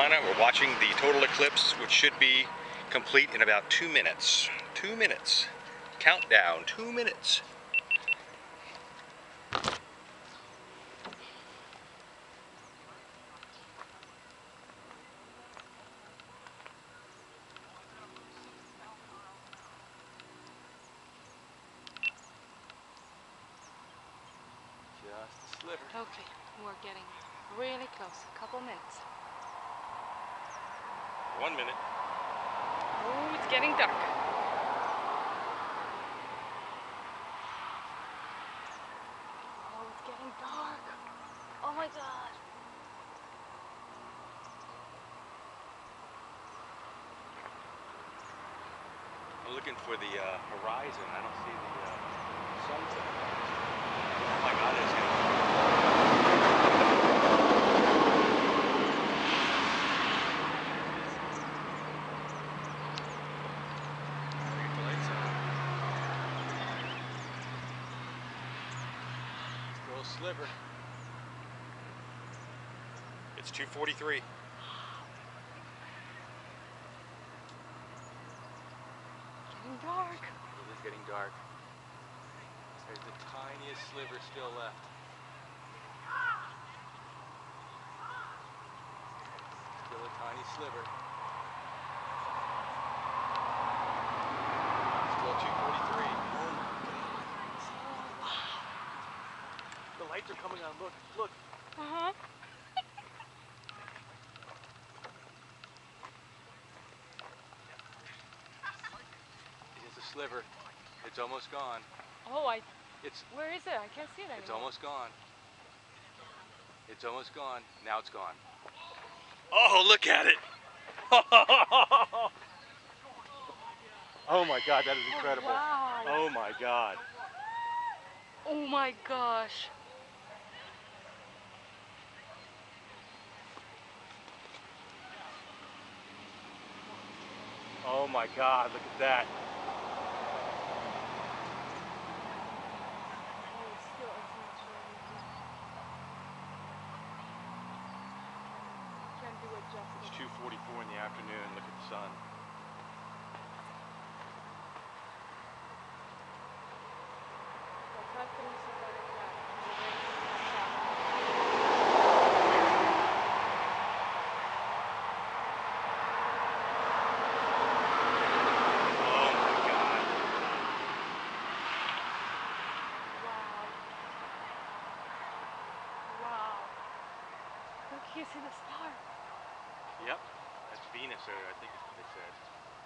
Carolina. We're watching the total eclipse, which should be complete in about 2 minutes. 2 minutes. Countdown, 2 minutes. Just a sliver. Okay, we're getting really close. A couple minutes. 1 minute. Oh, it's getting dark. Oh, it's getting dark. Oh my God. I'm looking for the horizon. I don't see the sunset. Oh my God, it's getting still a sliver. It's 2:43. Getting dark. It is getting dark. There's the tiniest sliver still left. Still a tiny sliver. Still 2:43. Oh my God. Oh, wow. The lights are coming on. Look, look. Uh-huh. It is a sliver. It's almost gone. Oh, It's where is it? I can't see it anymore. It's almost gone. It's almost gone. Now it's gone. Oh, look at it! Oh my God, that is incredible. Oh, wow. Oh my God. Oh my gosh. Oh my God, look at that. Oh, it's still, it's not showing. Can't do it It's justice. 2:44 in the afternoon. Look at the sun. Oh my God. Wow. Wow. Look, you see the star. Yep, that's Venus, or I think is what they said.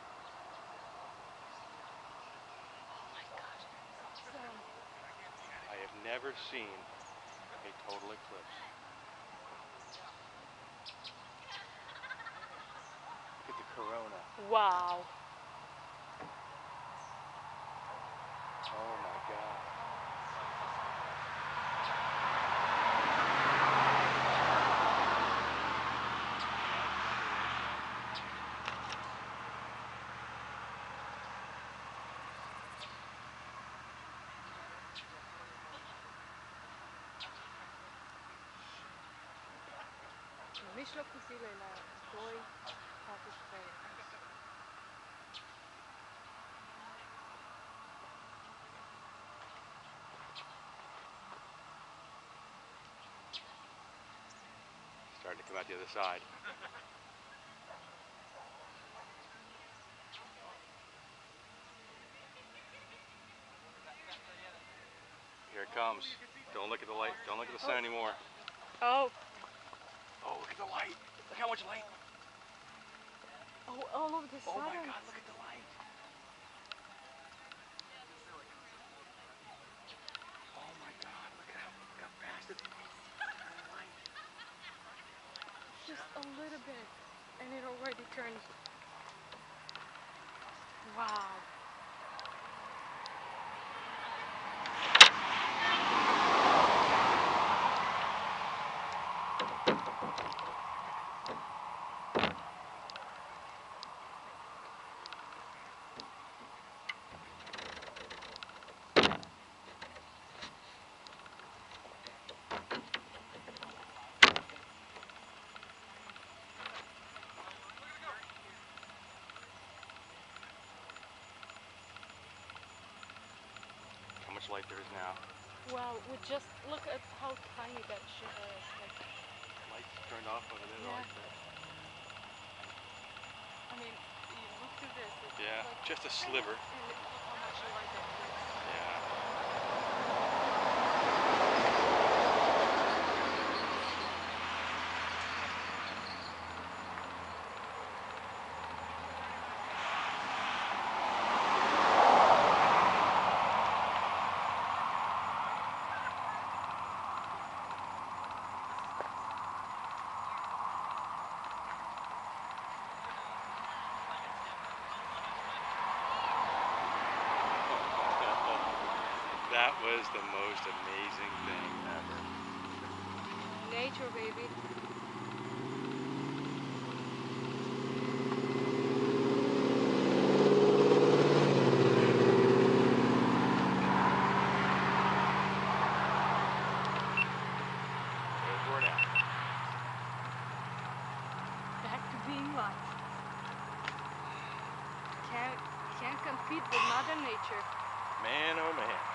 Oh my gosh, that is awesome. I have never seen a total eclipse. Look at the corona. Wow. Oh my God. مش لو كنت لا توي participate. Starting to come out the other side. Here it comes. Don't look at the light. Don't look at the sun anymore. Oh. Oh, look at the light. Look how much light. Oh, all of the Oh sun. my God, look at the light. Oh my God, look how fast it's light. Just a little bit, and it already turned. Wow. light there is now. Well, we just look at how tiny that shiver is. Like, Lights turned off over there. yeah. Lights there. I mean, you look through this. It's Yeah, like just a sliver. and look how much light that gives. Yeah. That was the most amazing thing ever. Nature, baby. There's word out. Back to being light. Can't compete with Mother Nature. Man, oh man.